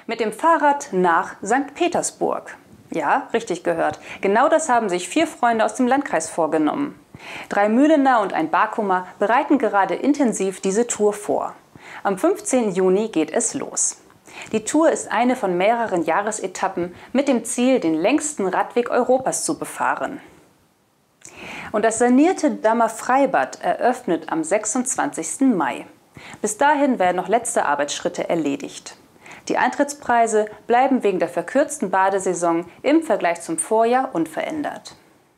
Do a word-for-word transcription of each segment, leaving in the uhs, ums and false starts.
Mit dem Fahrrad nach Sankt Petersburg. Ja, richtig gehört. Genau das haben sich vier Freunde aus dem Landkreis vorgenommen. Drei Mühlener und ein Barkumer bereiten gerade intensiv diese Tour vor. Am fünfzehnten Juni geht es los. Die Tour ist eine von mehreren Jahresetappen mit dem Ziel, den längsten Radweg Europas zu befahren. Und das sanierte Dammer Freibad eröffnet am sechsundzwanzigsten Mai. Bis dahin werden noch letzte Arbeitsschritte erledigt. Die Eintrittspreise bleiben wegen der verkürzten Badesaison im Vergleich zum Vorjahr unverändert.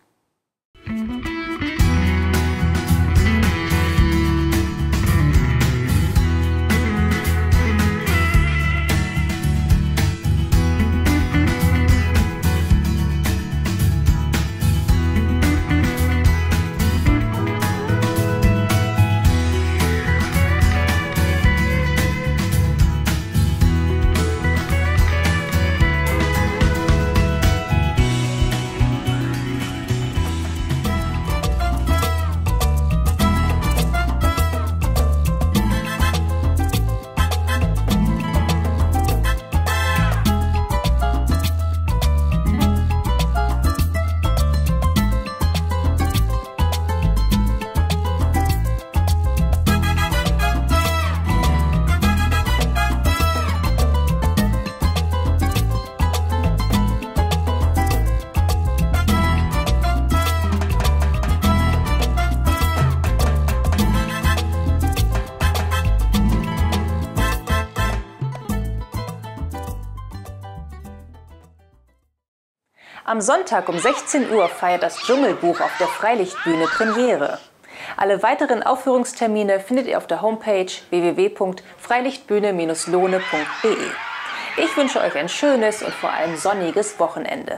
Am Sonntag um sechzehn Uhr feiert das Dschungelbuch auf der Freilichtbühne Premiere. Alle weiteren Aufführungstermine findet ihr auf der Homepage w w w punkt freilichtbühne Bindestrich lohne punkt de. Ich wünsche euch ein schönes und vor allem sonniges Wochenende.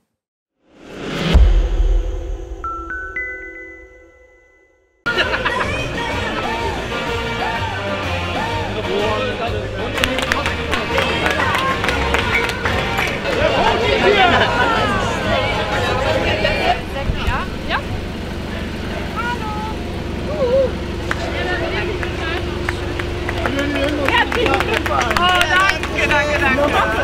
Oh, danke, danke, danke.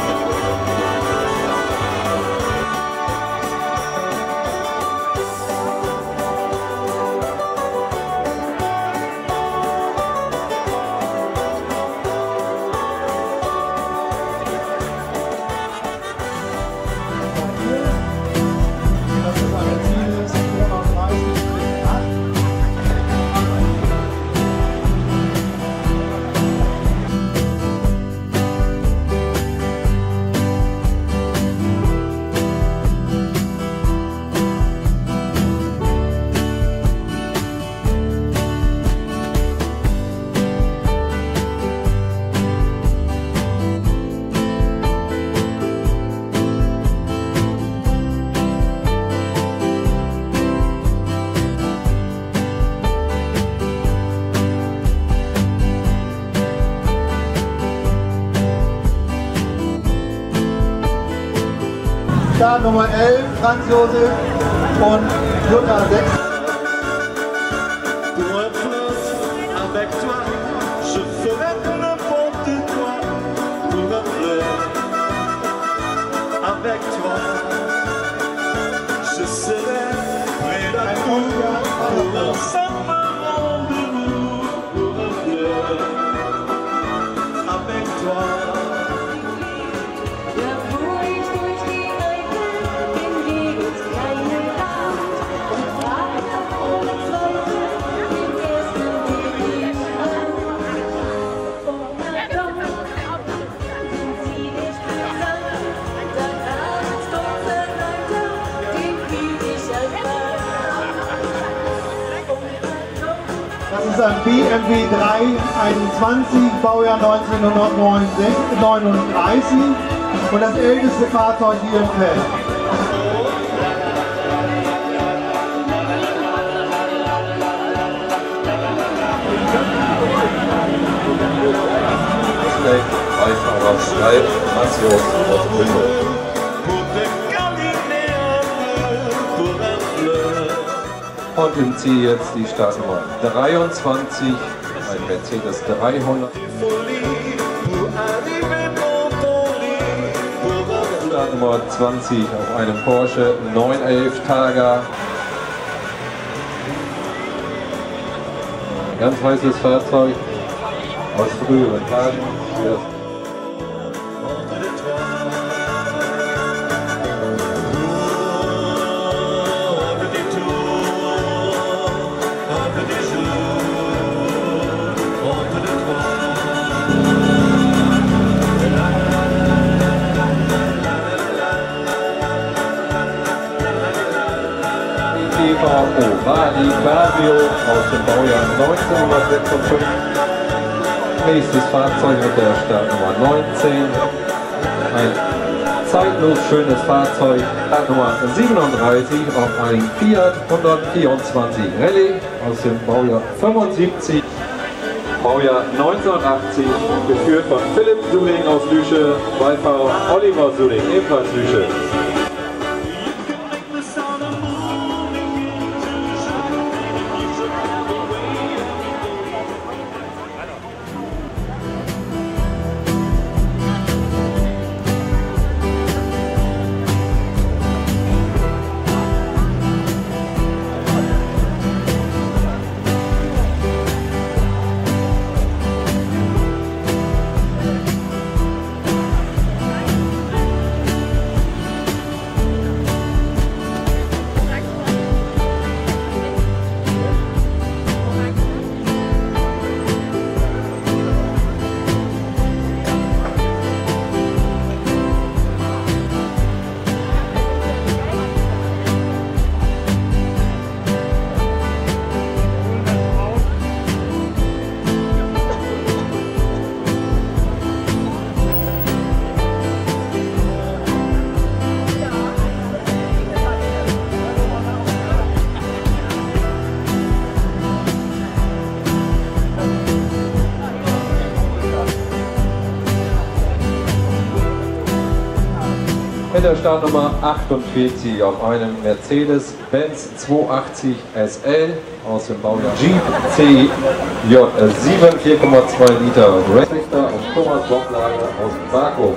Start Nummer elf, Franz Josef und Jutta sechs. Pour un fleuve avec toi, je ferai n'importe quoi. Pour un fleuve avec toi, je serai près d'amour. Pour un simple rendez-vous, pour un fleuve avec toi. Das ist ein B M W drei einundzwanzig, Baujahr neunzehnhundertneununddreißig und das älteste Fahrzeug hier im Feld. Beifahrer Schreib, Massios aus Bünde. Und im Ziel jetzt die Startnummer dreiundzwanzig, ein Mercedes dreihundert. Startnummer zwanzig auf einem Porsche neun elf Targa. Ein ganz heißes Fahrzeug aus früheren Tagen. Rallye Cabrio aus dem Baujahr neunzehnhundertsechsundfünfzig. Nächstes Fahrzeug mit der Startnummer neunzehn. Ein zeitlos schönes Fahrzeug, Startnummer siebenunddreißig auf einem Fiat hundertvierundzwanzig Rallye aus dem Baujahr fünfundsiebzig. Baujahr neunzehnhundertachtzig, geführt von Philipp Suling aus Lüsche, Beifahrer Oliver Suling, ebenfalls Lüsche. Mit der Startnummer achtundvierzig auf einem Mercedes-Benz zweihundertachtzig S L aus dem Baujahr Jeep C J sieben, vier Komma zwei Liter Rechter und Thomas Bocklager aus Baku.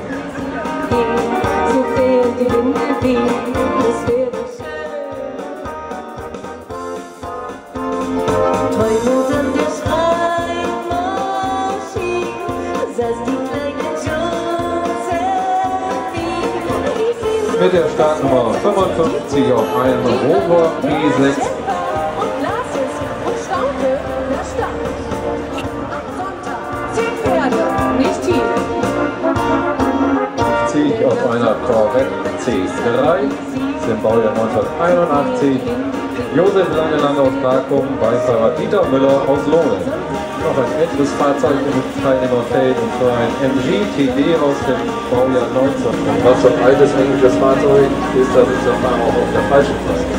Mit der Startnummer fünfundfünfzig auf einem Rover P sechs. fünfzig auf einer Corvette C drei, im Baujahr neunzehnhunderteinundachtzig. Josef Langeland aus Bakum, Beifahrer Dieter Müller aus Lohnen. Noch ein älteres Fahrzeug im Teilnehmerfeld, und zwar ein M G T D aus dem Baujahr neunzehn. Und was so ein altes englisches Fahrzeug ist, da sitzt der Fahrer auch auf der falschen Seite.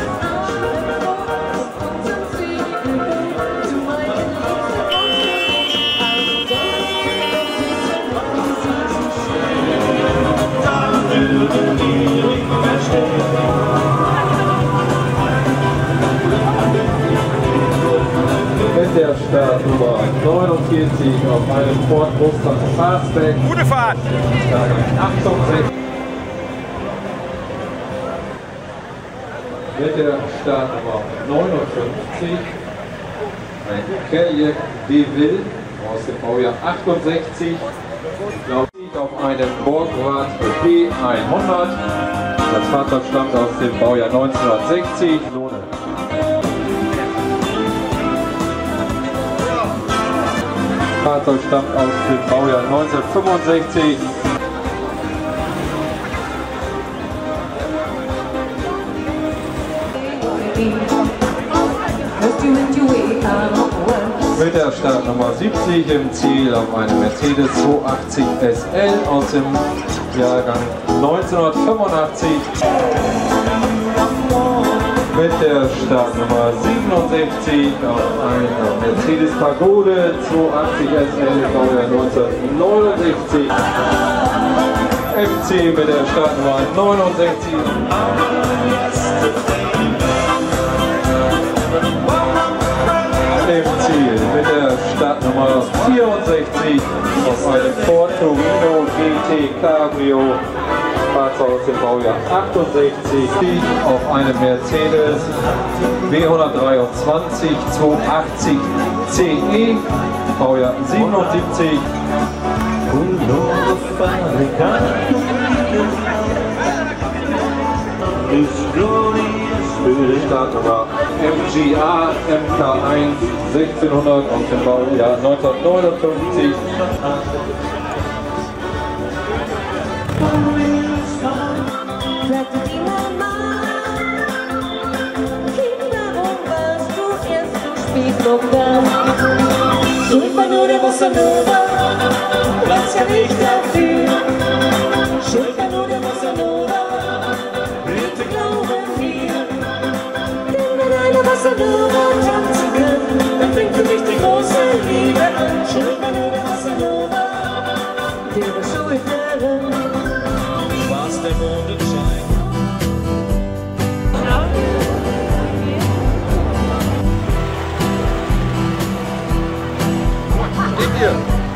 Mit der Startnummer neunundvierzig auf einem Ford Mustang Fastback. Gute Fahrt! achtundsechzig. Mit der Startnummer neunundfünfzig ein Cadillac DeVille aus dem Baujahr achtundsechzig. Auf einem Borgward P hundert. Das Fahrzeug stammt aus dem Baujahr neunzehnhundertsechzig. Das Fahrzeug stammt aus dem Baujahr neunzehnhundertfünfundsechzig. Mit der Startnummer siebzig im Ziel auf einem Mercedes zweihundertachtzig S L aus dem Jahrgang neunzehnhundertfünfundachtzig. Mit der Startnummer siebenundsechzig auf einer Mercedes Pagode zweihundertachtzig S L im Baujahr neunzehnhundertneunundsechzig. M C mit der Startnummer neunundsechzig. Im Ziel mit der Startnummer vierundsechzig auf einem Ford Torino G T Cabrio Fahrzeug aus dem Baujahr achtundsechzig auf einem Mercedes W hundertdreiundzwanzig zweihundertachtzig C E, Baujahr siebenundsiebzig. Startnummer M G A M K eins sechzehnhundert aus dem Baujahr neunzehnhundertneunundfünfzig. Schuld nur der Bossa Nova, was kann ich dafür? Schuld nur der Bossa Nova, bitte glauben wir. Denn wenn eine Bossa Nova tanzen kann, dann fängt für mich die große Liebe an. Schuld nur der Bossa Nova, der war schuld daran. Was der Mondenschein. Hier.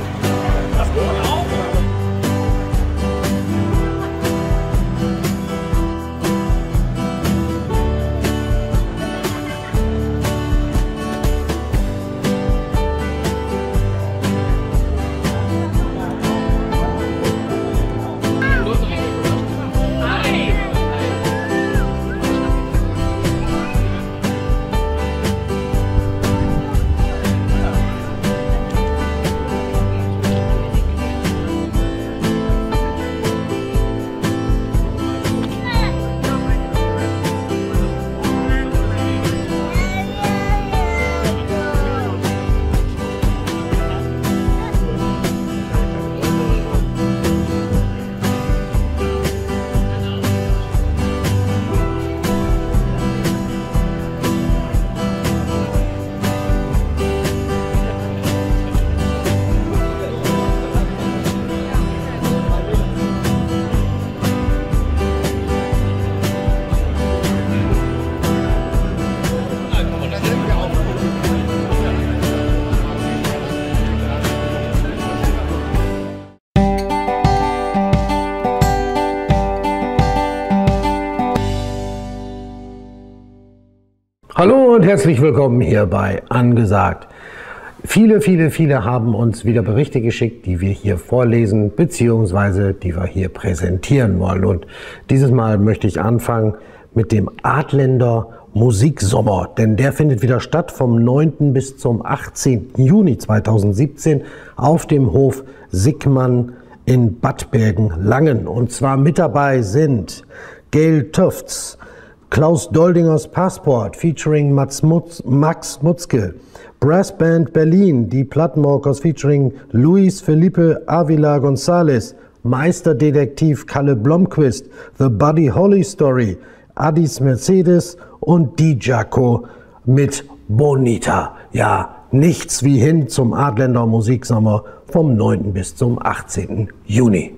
Hallo und herzlich willkommen hier bei Angesagt. Viele, viele, viele haben uns wieder Berichte geschickt, die wir hier vorlesen bzw. die wir hier präsentieren wollen. Und dieses Mal möchte ich anfangen mit dem Adländer Musiksommer, denn der findet wieder statt vom neunten bis zum achtzehnten Juni zweitausendsiebzehn auf dem Hof Sickmann in Bad Bergen-Langen. Und zwar mit dabei sind Gail Tufts, Klaus Doldingers Passport featuring Mats Mutz, Max Mutzke, Brassband Berlin, die Plattenmorkers featuring Luis Felipe Avila González, Meisterdetektiv Kalle Blomqvist, The Buddy Holly Story, Addis Mercedes und Di Giaco mit Bonita. Ja, nichts wie hin zum Adländer Musiksommer vom neunten bis zum achtzehnten Juni.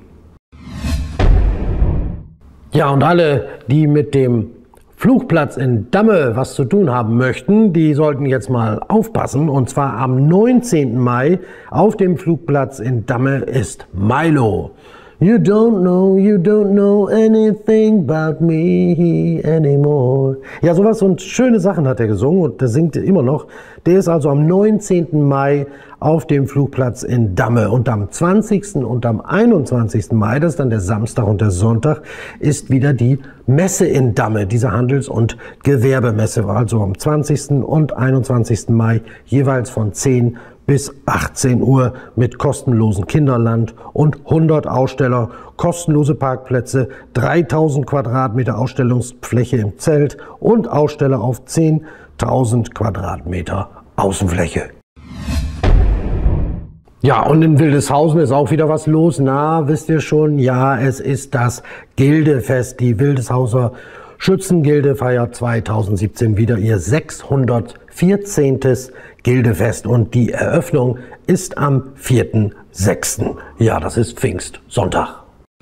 Ja, und alle, die mit dem Flugplatz in Damme was zu tun haben möchten, die sollten jetzt mal aufpassen. Und zwar am neunzehnten Mai auf dem Flugplatz in Damme ist Milo. You don't know, you don't know anything about me anymore. Ja, sowas und schöne Sachen hat er gesungen und der singt immer noch. Der ist also am neunzehnten Mai auf dem Flugplatz in Damme. Und am zwanzigsten und am einundzwanzigsten Mai, das ist dann der Samstag und der Sonntag, ist wieder die Messe in Damme, diese Handels- und Gewerbemesse. Also am zwanzigsten und einundzwanzigsten Mai jeweils von zehn bis achtzehn Uhr mit kostenlosen Kinderland und hundert Aussteller, kostenlose Parkplätze, dreitausend Quadratmeter Ausstellungsfläche im Zelt und Aussteller auf zehntausend Quadratmeter Außenfläche. Ja, und in Wildeshausen ist auch wieder was los. Na, wisst ihr schon? Ja, es ist das Gildefest. Die Wildeshauser Schützengilde feiert zweitausendsiebzehn wieder ihr sechshundertvierzehnten Gildefest und die Eröffnung ist am vierten sechsten Ja, das ist Pfingstsonntag.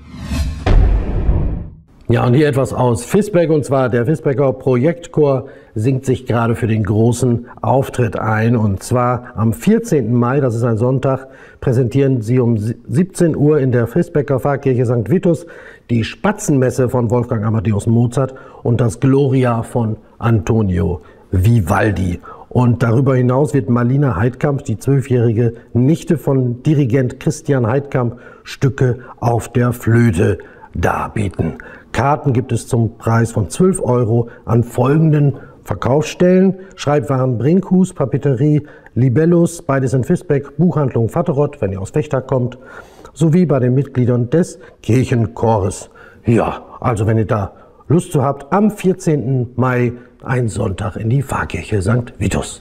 Ja, und hier etwas aus Visbeck, und zwar der Visbecker Projektchor singt sich gerade für den großen Auftritt ein. Und zwar am vierzehnten Mai, das ist ein Sonntag, präsentieren sie um siebzehn Uhr in der Visbecker Pfarrkirche Sankt Vitus die Spatzenmesse von Wolfgang Amadeus Mozart und das Gloria von Antonio Vivaldi. Und darüber hinaus wird Marlina Heidkamp, die zwölfjährige Nichte von Dirigent Christian Heidkamp, Stücke auf der Flöte darbieten. Karten gibt es zum Preis von zwölf Euro an folgenden Verkaufsstellen: Schreibwaren Brinkhus, Papeterie Libellus, beides in Visbeck, Buchhandlung Vatterott, wenn ihr aus Vechta kommt, sowie bei den Mitgliedern des Kirchenchores. Ja, also wenn ihr da Lust zu habt, am vierzehnten Mai, ein Sonntag in die Pfarrkirche Sankt Vitus.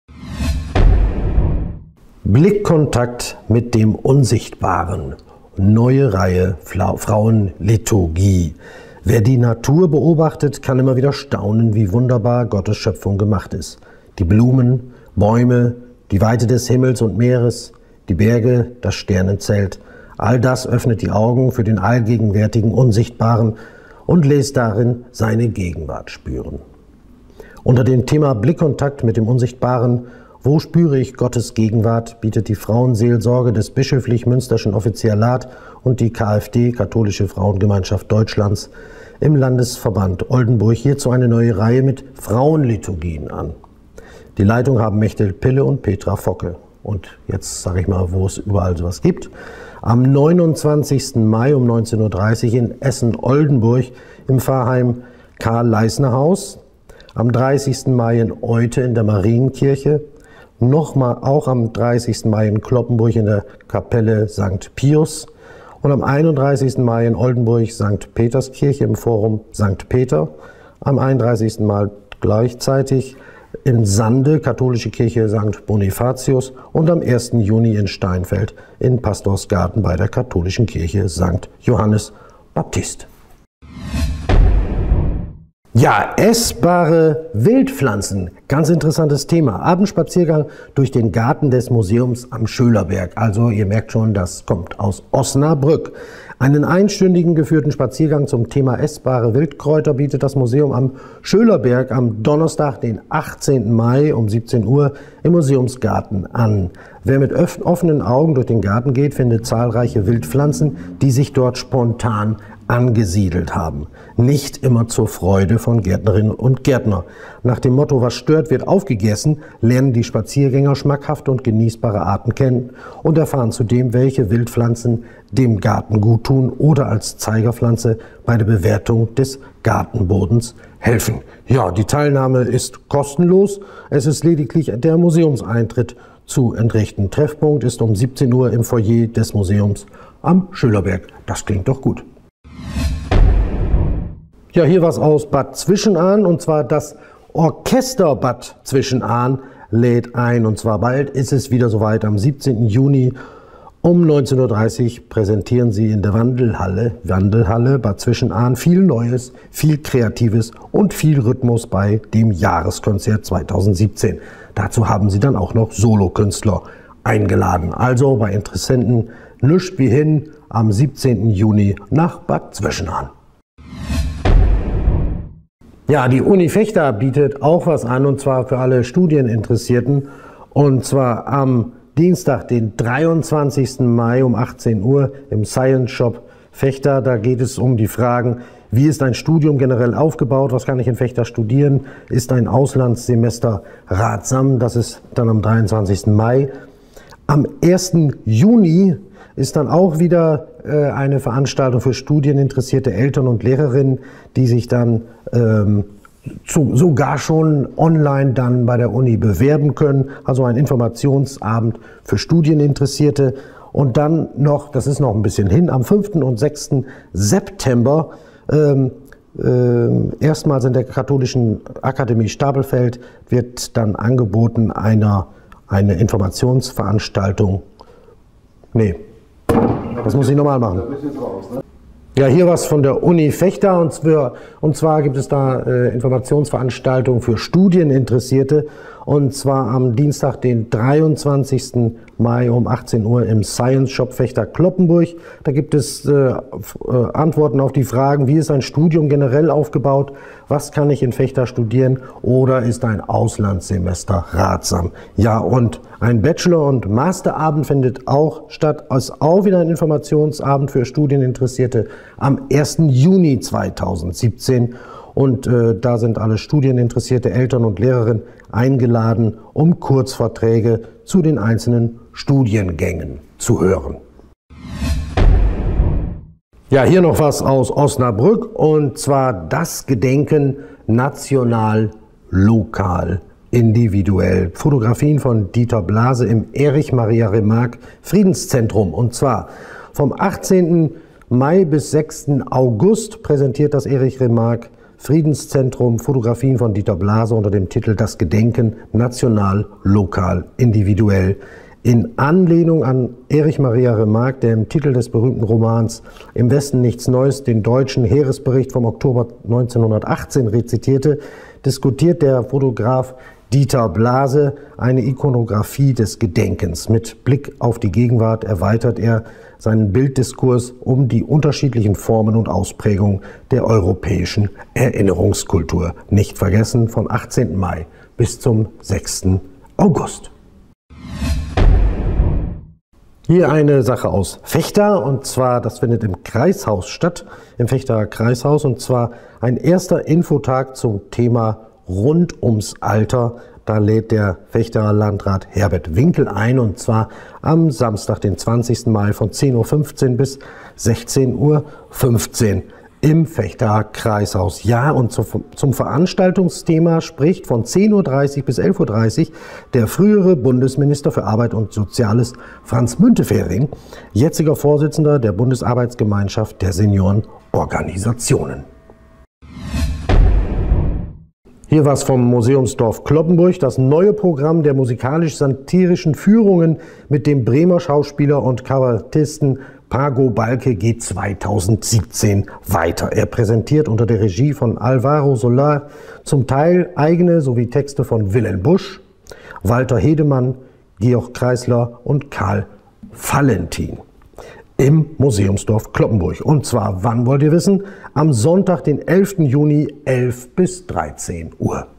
Blickkontakt mit dem Unsichtbaren. Neue Reihe Frauenliturgie. Wer die Natur beobachtet, kann immer wieder staunen, wie wunderbar Gottes Schöpfung gemacht ist. Die Blumen, Bäume, die Weite des Himmels und Meeres, die Berge, das Sternenzelt. All das öffnet die Augen für den allgegenwärtigen Unsichtbaren und lässt darin seine Gegenwart spüren. Unter dem Thema Blickkontakt mit dem Unsichtbaren, wo spüre ich Gottes Gegenwart, bietet die Frauenseelsorge des bischöflich-münsterschen Offizialat und die K f D, Katholische Frauengemeinschaft Deutschlands, im Landesverband Oldenburg hierzu eine neue Reihe mit Frauenliturgien an. Die Leitung haben Mechthild Pille und Petra Focke. Und jetzt sage ich mal, wo es überall sowas gibt. Am neunundzwanzigsten Mai um neunzehn Uhr dreißig in Essen-Oldenburg im Pfarrheim Karl-Leisner-Haus. Am dreißigsten Mai in Eute in der Marienkirche. Nochmal auch am dreißigsten Mai in Cloppenburg in der Kapelle Sankt Pius. Und am einunddreißigsten Mai in Oldenburg Sankt Peterskirche im Forum Sankt Peter. Am einunddreißigsten Mai gleichzeitig in Sande, Katholische Kirche Sankt Bonifatius, und am ersten Juni in Steinfeld in Pastorsgarten bei der Katholischen Kirche Sankt Johannes Baptist. Ja, essbare Wildpflanzen, ganz interessantes Thema. Abendspaziergang durch den Garten des Museums am Schölerberg. Also ihr merkt schon, das kommt aus Osnabrück. Einen einstündigen geführten Spaziergang zum Thema essbare Wildkräuter bietet das Museum am Schölerberg am Donnerstag, den achtzehnten Mai um siebzehn Uhr im Museumsgarten an. Wer mit offenen Augen durch den Garten geht, findet zahlreiche Wildpflanzen, die sich dort spontan angesiedelt haben. Nicht immer zur Freude von Gärtnerinnen und Gärtner. Nach dem Motto, was stört, wird aufgegessen, lernen die Spaziergänger schmackhafte und genießbare Arten kennen und erfahren zudem, welche Wildpflanzen dem Garten gut tun oder als Zeigerpflanze bei der Bewertung des Gartenbodens helfen. Ja, die Teilnahme ist kostenlos. Es ist lediglich der Museumseintritt zu entrichten. Treffpunkt ist um siebzehn Uhr im Foyer des Museums am Schölerberg. Das klingt doch gut. Ja, hier was aus Bad Zwischenahn, und zwar das Orchester Bad Zwischenahn lädt ein. Und zwar bald ist es wieder soweit. Am siebzehnten Juni um neunzehn Uhr dreißig präsentieren sie in der Wandelhalle, Wandelhalle Bad Zwischenahn viel Neues, viel Kreatives und viel Rhythmus bei dem Jahreskonzert zweitausendsiebzehn. Dazu haben sie dann auch noch Solokünstler eingeladen. Also bei Interessenten nüscht wie hin am siebzehnten Juni nach Bad Zwischenahn. Ja, die Uni Vechta bietet auch was an, und zwar für alle Studieninteressierten. Und zwar am Dienstag, den dreiundzwanzigsten Mai um achtzehn Uhr im Science Shop Vechta. Da geht es um die Fragen, wie ist ein Studium generell aufgebaut, was kann ich in Vechta studieren, ist ein Auslandssemester ratsam, das ist dann am dreiundzwanzigsten Mai. Am ersten Juni ist dann auch wieder äh, eine Veranstaltung für studieninteressierte Eltern und Lehrerinnen, die sich dann ähm, zu, sogar schon online dann bei der Uni bewerben können. Also ein Informationsabend für Studieninteressierte. Und dann noch, das ist noch ein bisschen hin, am fünften und sechsten September ähm, äh, erstmals in der Katholischen Akademie Stapelfeld wird dann angeboten einer, eine Informationsveranstaltung. Nee. Das muss ich nochmal machen. Ja, hier was von der Uni Vechta, und zwar, und zwar gibt es da äh, Informationsveranstaltungen für Studieninteressierte, Und zwar am Dienstag, den dreiundzwanzigsten Mai um achtzehn Uhr im Science Shop Fechter Cloppenburg. Da gibt es äh, äh, Antworten auf die Fragen, wie ist ein Studium generell aufgebaut, was kann ich in Fechter studieren oder ist ein Auslandssemester ratsam? Ja, und ein Bachelor- und Masterabend findet auch statt, ist auch wieder ein Informationsabend für Studieninteressierte am ersten Juni zweitausendsiebzehn. Und äh, da sind alle studieninteressierte Eltern und Lehrerinnen eingeladen, um Kurzvorträge zu den einzelnen Studiengängen zu hören. Ja, hier noch was aus Osnabrück, und zwar das Gedenken national, lokal, individuell. Fotografien von Dieter Blase im Erich Maria Remarque Friedenszentrum. Und zwar vom achtzehnten Mai bis sechsten August präsentiert das Erich Remarque Friedenszentrum Fotografien von Dieter Blase unter dem Titel Das Gedenken national, lokal, individuell. In Anlehnung an Erich Maria Remarque, der im Titel des berühmten Romans Im Westen nichts Neues den deutschen Heeresbericht vom Oktober neunzehnhundertachtzehn rezitierte, diskutiert der Fotograf Dieter Blase eine Ikonografie des Gedenkens. Mit Blick auf die Gegenwart erweitert er seinen Bilddiskurs um die unterschiedlichen Formen und Ausprägungen der europäischen Erinnerungskultur. Nicht vergessen, von achtzehnten Mai bis zum sechsten August. Hier eine Sache aus Fechter, und zwar, das findet im Kreishaus statt, im Fechter Kreishaus, und zwar ein erster Infotag zum Thema rund ums Alter. Da lädt der Fechterer Landrat Herbert Winkel ein, und zwar am Samstag, den zwanzigsten Mai von zehn Uhr fünfzehn bis sechzehn Uhr fünfzehn im Fechter Kreishaus. Ja, und zum Veranstaltungsthema spricht von zehn Uhr dreißig bis elf Uhr dreißig der frühere Bundesminister für Arbeit und Soziales Franz Müntefering, jetziger Vorsitzender der Bundesarbeitsgemeinschaft der Seniorenorganisationen. Hier was vom Museumsdorf Cloppenburg, das neue Programm der musikalisch-satirischen Führungen mit dem Bremer Schauspieler und Kabarettisten Pago Balke geht zweitausendsiebzehn weiter. Er präsentiert unter der Regie von Alvaro Solar zum Teil eigene sowie Texte von Wilhelm Busch, Walter Hedemann, Georg Kreisler und Karl Valentin im Museumsdorf Cloppenburg. Und zwar, wann wollt ihr wissen? Am Sonntag, den elften Juni, elf bis dreizehn Uhr.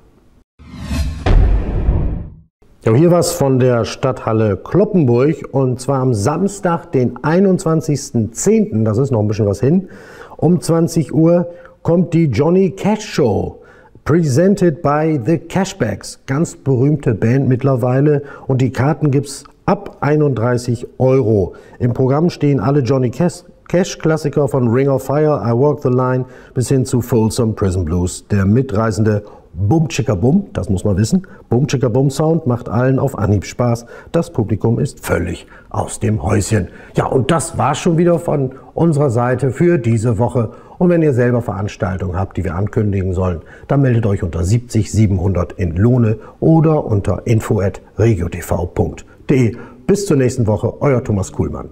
Ja, hier was von der Stadthalle Cloppenburg, und zwar am Samstag, den einundzwanzigsten zehnten, das ist noch ein bisschen was hin, um zwanzig Uhr kommt die Johnny Cash Show, presented by The Cashbacks, ganz berühmte Band mittlerweile, und die Karten gibt's ab einunddreißig Euro. Im Programm stehen alle Johnny Cash-Klassiker von Ring of Fire, I Walk the Line bis hin zu Folsom Prison Blues. Der mitreisende Bum Chicka Bum, das muss man wissen, Bum Chicka Bum Sound macht allen auf Anhieb Spaß. Das Publikum ist völlig aus dem Häuschen. Ja, und das war's schon wieder von unserer Seite für diese Woche. Und wenn ihr selber Veranstaltungen habt, die wir ankündigen sollen, dann meldet euch unter siebzig siebenhundert in Lohne oder unter info at regiotv punkt de. Bis zur nächsten Woche, euer Thomas Kuhlmann.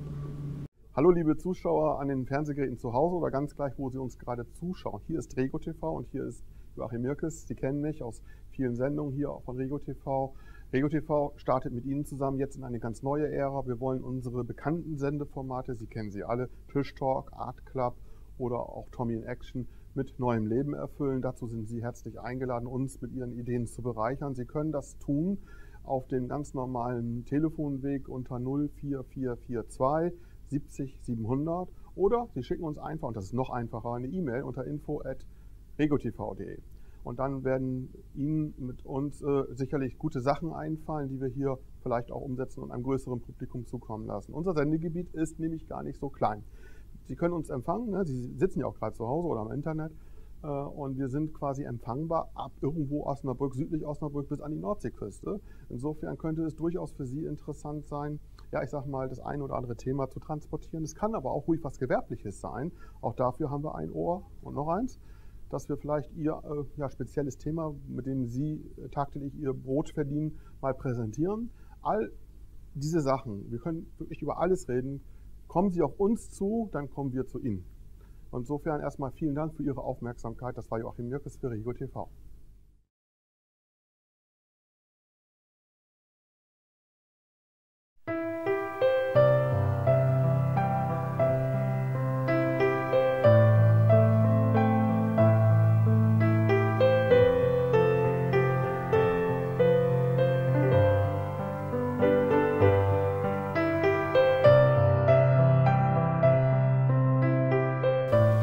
Hallo liebe Zuschauer an den Fernsehgeräten zu Hause oder ganz gleich, wo Sie uns gerade zuschauen. Hier ist RegoTV und hier ist Joachim Mirkes. Sie kennen mich aus vielen Sendungen hier auch von RegoTV. RegoTV startet mit Ihnen zusammen jetzt in eine ganz neue Ära. Wir wollen unsere bekannten Sendeformate, Sie kennen sie alle, Tisch Talk, Art Club oder auch Tommy in Action, mit neuem Leben erfüllen. Dazu sind Sie herzlich eingeladen, uns mit Ihren Ideen zu bereichern. Sie können das tun auf dem ganz normalen Telefonweg unter null vier vier vier zwei siebzig siebenhundert, oder Sie schicken uns einfach, und das ist noch einfacher, eine E-Mail unter info at regotv punkt de. Und dann werden Ihnen mit uns äh, sicherlich gute Sachen einfallen, die wir hier vielleicht auch umsetzen und einem größeren Publikum zukommen lassen. Unser Sendegebiet ist nämlich gar nicht so klein. Sie können uns empfangen, ne? Sie sitzen ja auch gerade zu Hause oder am Internet. Und wir sind quasi empfangbar ab irgendwo Osnabrück, südlich Osnabrück bis an die Nordseeküste. Insofern könnte es durchaus für Sie interessant sein, ja, ich sag mal, das ein oder andere Thema zu transportieren. Es kann aber auch ruhig was Gewerbliches sein. Auch dafür haben wir ein Ohr und noch eins, dass wir vielleicht Ihr äh, ja, spezielles Thema, mit dem Sie äh, tagtäglich Ihr Brot verdienen, mal präsentieren. All diese Sachen, wir können wirklich über alles reden. Kommen Sie auf uns zu, dann kommen wir zu Ihnen. Insofern erstmal vielen Dank für Ihre Aufmerksamkeit. Das war Joachim Mirkes für RegoTV.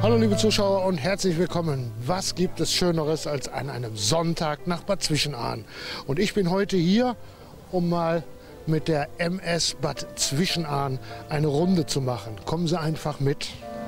Hallo liebe Zuschauer und herzlich willkommen. Was gibt es Schöneres als an einem Sonntag nach Bad Zwischenahn? Und ich bin heute hier, um mal mit der M S Bad Zwischenahn eine Runde zu machen. Kommen Sie einfach mit.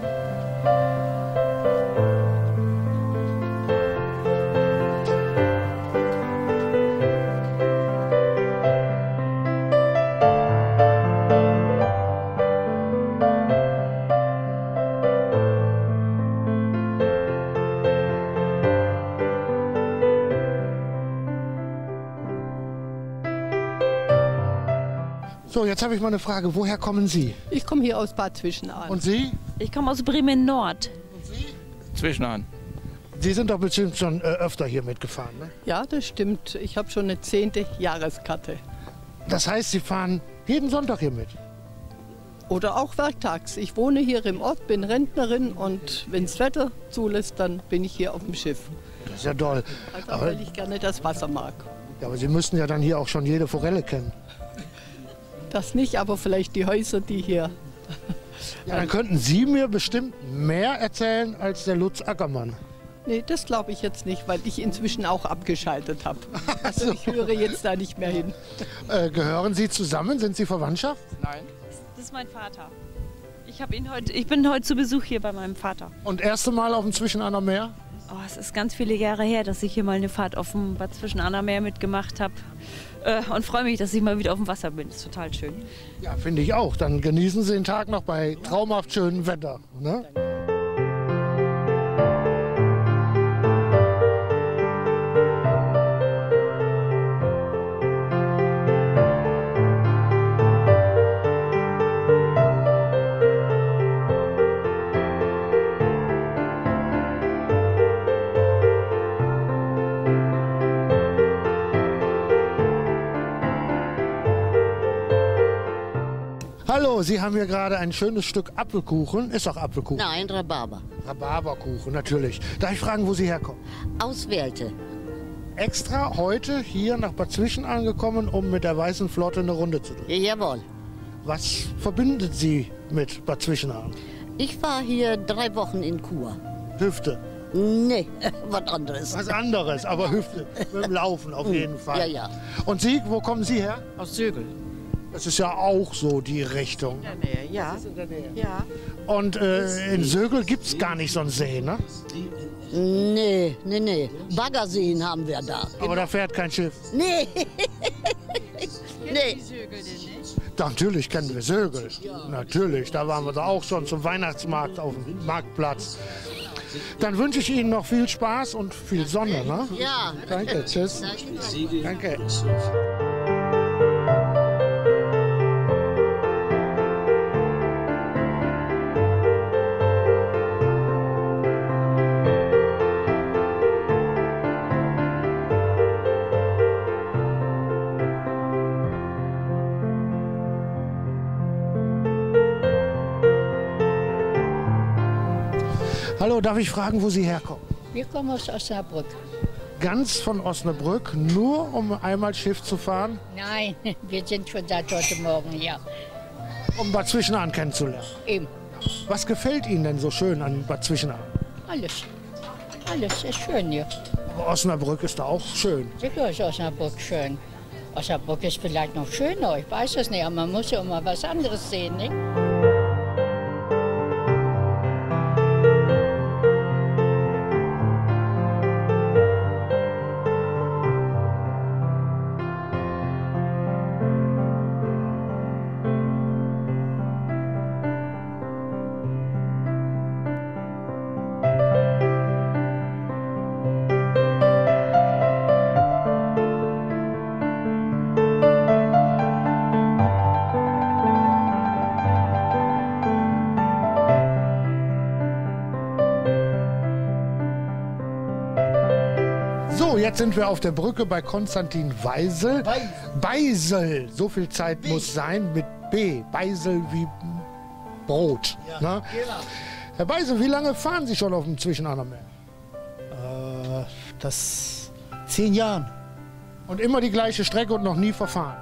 So, jetzt habe ich mal eine Frage. Woher kommen Sie? Ich komme hier aus Bad Zwischenahn. Und Sie? Ich komme aus Bremen Nord. Und Sie? Zwischenahn. Sie sind doch bestimmt schon äh, öfter hier mitgefahren, ne? Ja, das stimmt. Ich habe schon eine zehnte Jahreskarte. Das heißt, Sie fahren jeden Sonntag hier mit? Oder auch werktags. Ich wohne hier im Ort, bin Rentnerin und wenn das Wetter zulässt, dann bin ich hier auf dem Schiff. Das ist ja toll. Also Aber, weil ich gerne das Wasser mag. ja, aber Sie müssten ja dann hier auch schon jede Forelle kennen. Das nicht, aber vielleicht die Häuser, die hier... Ja, dann könnten Sie mir bestimmt mehr erzählen als der Lutz Ackermann. Nee, das glaube ich jetzt nicht, weil ich inzwischen auch abgeschaltet habe. Also ich höre jetzt da nicht mehr hin. Äh, gehören Sie zusammen? Sind Sie Verwandtschaft? Nein. Das ist mein Vater. Ich, hab ihn heute, ich bin heute zu Besuch hier bei meinem Vater. Und erste Mal auf dem Zwischenahner Meer? Oh, es ist ganz viele Jahre her, dass ich hier mal eine Fahrt auf dem Bad Zwischenahner Meer mitgemacht habe. Äh, und freue mich, dass ich mal wieder auf dem Wasser bin. Das ist total schön. Ja, finde ich auch. Dann genießen Sie den Tag noch bei traumhaft schönem Wetter. Ne? Hallo, Sie haben hier gerade ein schönes Stück Apfelkuchen. Ist doch Apfelkuchen? Nein, Rhabarber. Rhabarberkuchen, natürlich. Darf ich fragen, wo Sie herkommen? Aus Welte. Extra heute hier nach Bad Zwischenahn gekommen, um mit der Weißen Flotte eine Runde zu drehen. Jawohl. Was verbindet Sie mit Bad Zwischenahn? Ich war hier drei Wochen in Kur. Hüfte. Nee, was anderes. Was anderes, aber Hüfte. Mit dem Laufen auf jeden Fall. Ja, ja. Und Sie, wo kommen Sie her? Aus Sögel. Das ist ja auch so die Richtung. In der Nähe, ja. Das ist in der Nähe. Ja. Und äh, in Sögel gibt es gar nicht so einen See, ne? Nee, nee, nee. Baggerseen haben wir da. Aber da fährt kein Schiff. Nee. Nee. Doch, natürlich kennen wir Sögel. Natürlich, da waren wir da auch schon zum Weihnachtsmarkt auf dem Marktplatz. Dann wünsche ich Ihnen noch viel Spaß und viel Sonne, ne? Ja. Danke, tschüss. Danke. Hallo, darf ich fragen, wo Sie herkommen? Wir kommen aus Osnabrück. Ganz von Osnabrück, nur um einmal Schiff zu fahren? Nein, wir sind schon seit heute Morgen hier. Um Bad Zwischenahn kennenzulernen? Eben. Was gefällt Ihnen denn so schön an Bad Zwischenahn? Alles. Alles ist schön hier. Aber Osnabrück ist da auch schön. Sicher ist Osnabrück schön. Osnabrück ist vielleicht noch schöner, ich weiß es nicht, aber man muss ja immer was anderes sehen, nicht? So, jetzt sind wir auf der Brücke bei Konstantin Weisel. Beisel. Beisel. So viel Zeit B. muss sein mit B. Beisel wie Brot. Ja, ne? Genau. Herr Beisel, wie lange fahren Sie schon auf dem Zwischenahner Meer? Äh, das zehn Jahren. Und immer die gleiche Strecke und noch nie verfahren?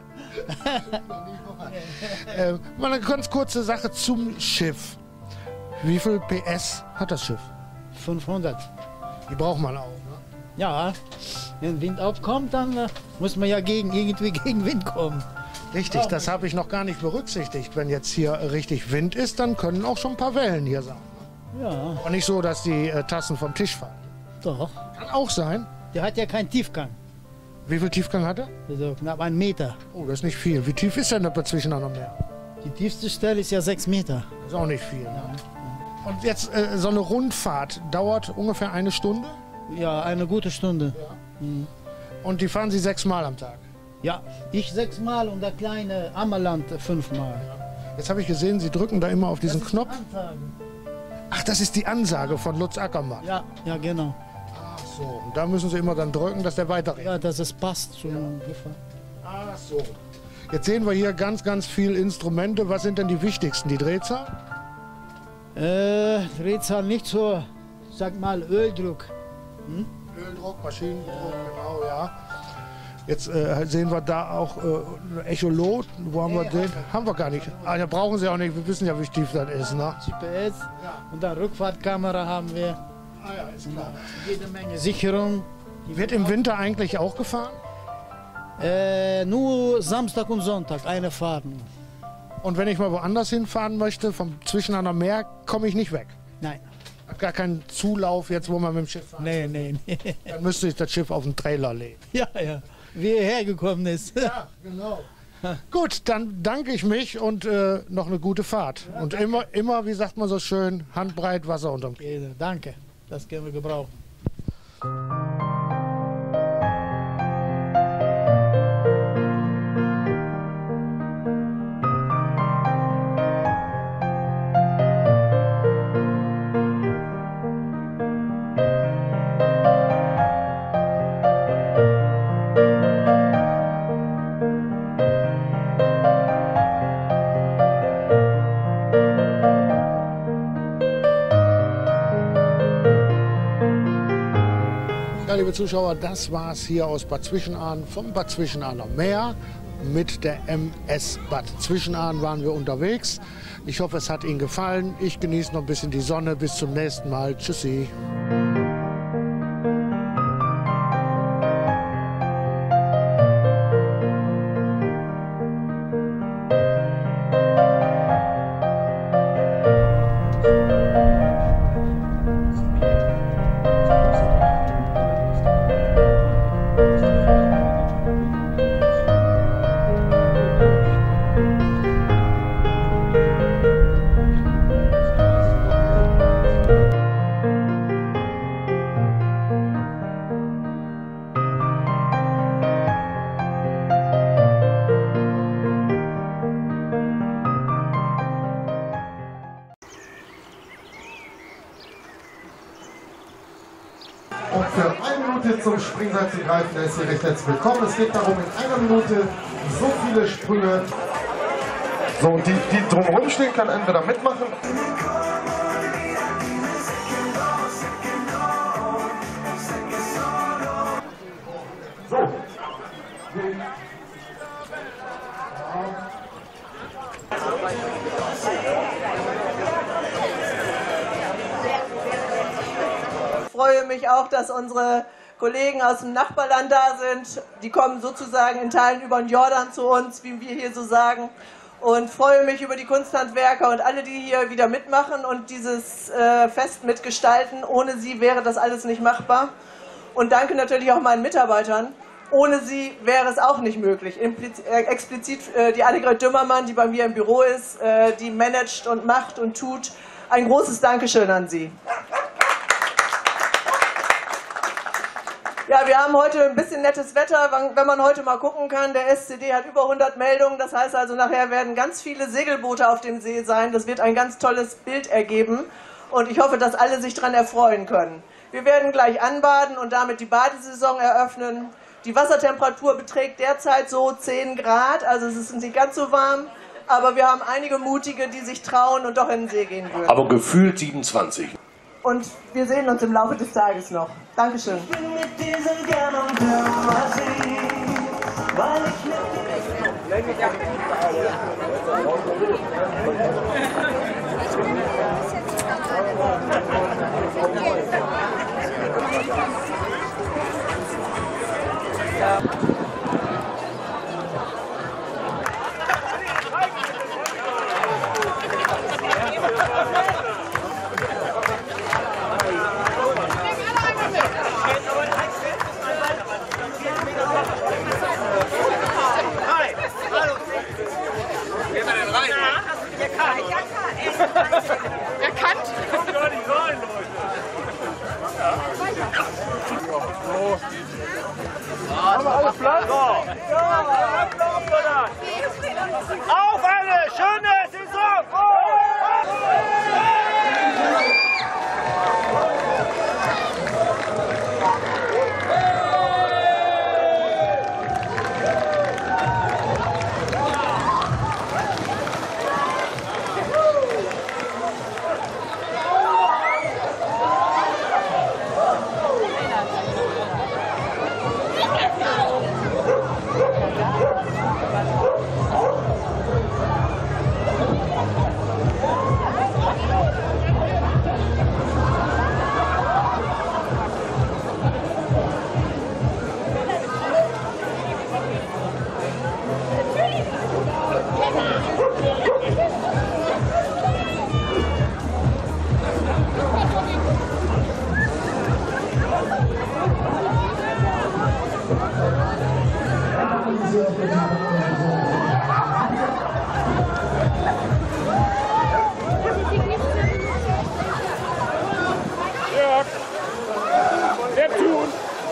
äh, mal eine ganz kurze Sache zum Schiff. Wie viel P S hat das Schiff? fünfhundert. Die braucht man auch, ne? Ja, wenn Wind aufkommt, dann äh, muss man ja gegen, irgendwie gegen Wind kommen. Richtig, das habe ich noch gar nicht berücksichtigt. Wenn jetzt hier richtig Wind ist, dann können auch schon ein paar Wellen hier sein. Ja. Und nicht so, dass die äh, Tassen vom Tisch fallen. Doch. Kann auch sein. Der hat ja keinen Tiefgang. Wie viel Tiefgang hat er? Also knapp einen Meter. Oh, das ist nicht viel. Wie tief ist denn das dazwischen an dem Meer? Die tiefste Stelle ist ja sechs Meter. Das ist auch nicht viel. Ne? Und jetzt äh, so eine Rundfahrt dauert ungefähr eine Stunde? Ja, eine gute Stunde. Ja. Mhm. Und die fahren Sie sechsmal am Tag? Ja, ich sechsmal und der kleine Ammerland fünfmal. Ja. Jetzt habe ich gesehen, Sie drücken da immer auf diesen das Knopf. Ach, das ist die Ansage von Lutz Ackermann. Ja, ja, genau. Ach so, und da müssen Sie immer dann drücken, dass der weiterredet. Ja, dass es passt zum Ufer. Ach so. Jetzt sehen wir hier ganz, ganz viele Instrumente. Was sind denn die wichtigsten? Die Drehzahl? Äh, Drehzahl nicht so, sag mal Öldruck. Hm? Öldruck, Maschinendruck, genau, ja. Jetzt äh, sehen wir da auch äh, Echolot. Wo haben wir den? Haben wir gar nicht. Ah, da brauchen Sie auch nicht. Wir wissen ja, wie tief das ist. Ne? G P S und dann Rückfahrtkamera haben wir. Ah ja, ist klar. Jede Menge Sicherung. Wird im Winter eigentlich auch gefahren? Äh, nur Samstag und Sonntag, eine Fahrt nur. Und wenn ich mal woanders hinfahren möchte, vom zwischen an der Meer, komme ich nicht weg? Nein. Hat gar keinen Zulauf jetzt, wo man mit dem Schiff fährt? Nee, nee, nee. Dann müsste ich das Schiff auf den Trailer legen. Ja, ja. Wie er hergekommen ist. Ja, genau. Gut, dann danke ich mich und äh, noch eine gute Fahrt. Ja, und immer, immer, wie sagt man so schön, handbreit Wasser unterm Kinn. Danke, das können wir gebrauchen. Ja, liebe Zuschauer, das war's hier aus Bad Zwischenahn vom Bad Zwischenahner Meer. Mit der M S Bad Zwischenahn waren wir unterwegs. Ich hoffe, es hat Ihnen gefallen. Ich genieße noch ein bisschen die Sonne. Bis zum nächsten Mal. Tschüssi. Und für eine Minute zum Springseil zu greifen, der ist hier recht herzlich willkommen. Es geht darum, in einer Minute so viele Sprünge. So, und die, die drumherum stehen, können entweder mitmachen. So. Ich freue mich auch, dass unsere Kollegen aus dem Nachbarland da sind. Die kommen sozusagen in Teilen über den Jordan zu uns, wie wir hier so sagen. Und freue mich über die Kunsthandwerker und alle, die hier wieder mitmachen und dieses äh, Fest mitgestalten. Ohne sie wäre das alles nicht machbar. Und danke natürlich auch meinen Mitarbeitern. Ohne sie wäre es auch nicht möglich. Impliz äh, explizit äh, die Annegret Dümmermann, die bei mir im Büro ist, äh, die managt und macht und tut. Ein großes Dankeschön an sie. Ja, wir haben heute ein bisschen nettes Wetter, wenn man heute mal gucken kann. Der S C D hat über hundert Meldungen, das heißt also nachher werden ganz viele Segelboote auf dem See sein. Das wird ein ganz tolles Bild ergeben und ich hoffe, dass alle sich daran erfreuen können. Wir werden gleich anbaden und damit die Badesaison eröffnen. Die Wassertemperatur beträgt derzeit so zehn Grad, also es ist nicht ganz so warm. Aber wir haben einige Mutige, die sich trauen und doch in den See gehen würden. Aber gefühlt siebenundzwanzig. Und wir sehen uns im Laufe des Tages noch. Dankeschön. Ich bin mit diesem gern und immer See, weil ich mit Erkannt? Kommt gar nicht rein, Leute. Haben wir alles Platz? Auf eine schöne Saison! Neptun!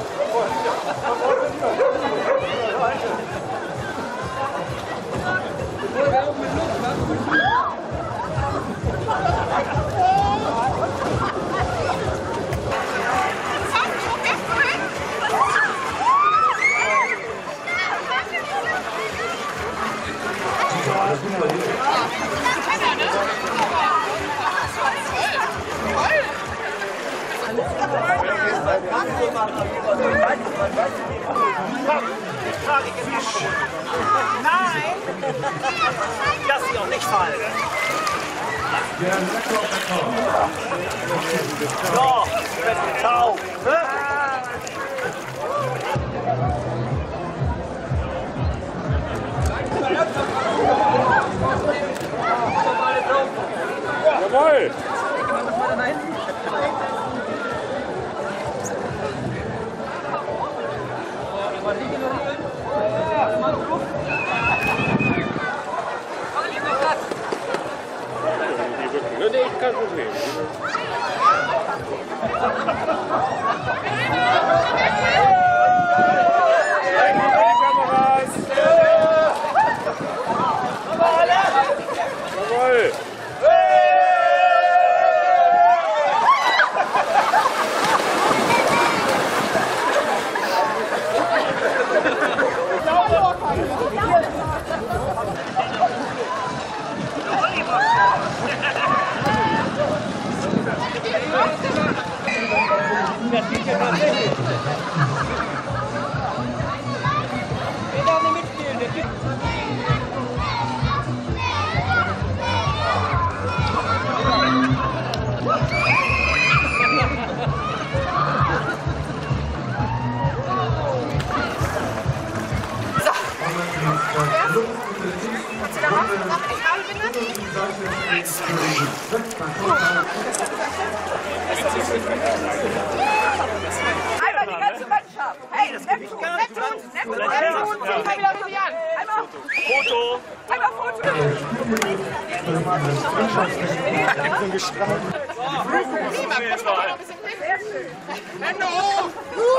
Nein! Lass sie auch nicht fallen. So, ich bin getauft. Jawohl! Nee, kein Problem. Jawohl! Einmal die ganze Mannschaft. Hey, das kann ich nicht. Neptun, Neptun, Neptun, zieh mal wieder richtig an. Einmal Foto. Einmal Foto. Ich bin gestrahlt. Niemand, muss man noch ein bisschen reden. Hände hoch.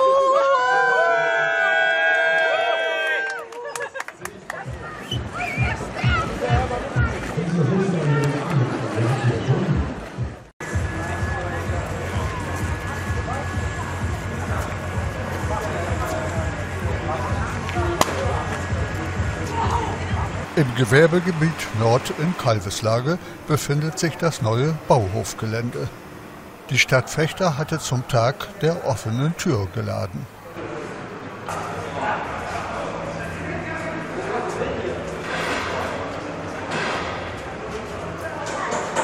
Im Gewerbegebiet Nord in Kalveslage befindet sich das neue Bauhofgelände. Die Stadt Vechta hatte zum Tag der offenen Tür geladen.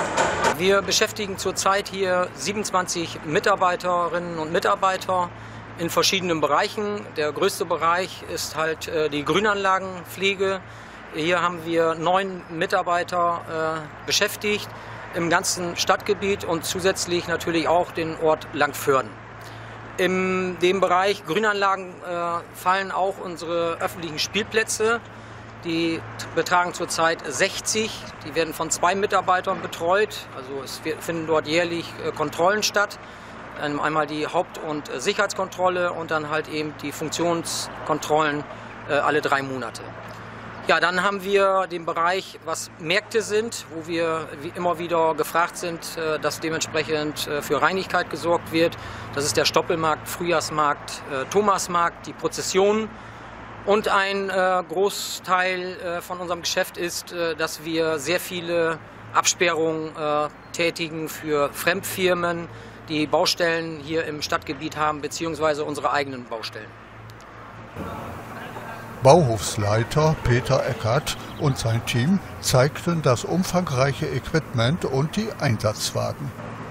Wir beschäftigen zurzeit hier siebenundzwanzig Mitarbeiterinnen und Mitarbeiter in verschiedenen Bereichen. Der größte Bereich ist halt äh, die Grünanlagenpflege. Hier haben wir neun Mitarbeiter äh, beschäftigt im ganzen Stadtgebiet und zusätzlich natürlich auch den Ort Langförden. In dem Bereich Grünanlagen äh, fallen auch unsere öffentlichen Spielplätze. Die betragen zurzeit sechzig. Die werden von zwei Mitarbeitern betreut. Also es finden dort jährlich äh, Kontrollen statt. Einmal die Haupt- und Sicherheitskontrolle und dann halt eben die Funktionskontrollen äh, alle drei Monate. Ja, dann haben wir den Bereich, was Märkte sind, wo wir wie immer wieder gefragt sind, äh, dass dementsprechend äh, für Reinigkeit gesorgt wird. Das ist der Stoppelmarkt, Frühjahrsmarkt, äh, Thomasmarkt, die Prozessionen. Und ein äh, Großteil äh, von unserem Geschäft ist, äh, dass wir sehr viele Absperrungen äh, tätigen für Fremdfirmen, die Baustellen hier im Stadtgebiet haben, beziehungsweise unsere eigenen Baustellen. Bauhofsleiter Peter Eckert und sein Team zeigten das umfangreiche Equipment und die Einsatzwagen.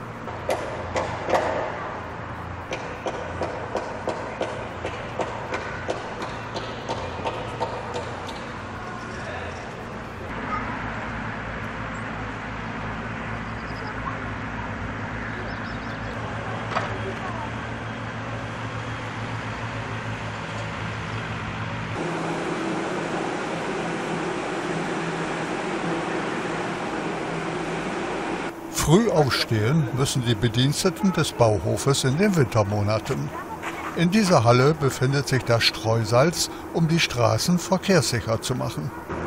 Früh aufstehen müssen die Bediensteten des Bauhofes in den Wintermonaten. In dieser Halle befindet sich das Streusalz, um die Straßen verkehrssicher zu machen.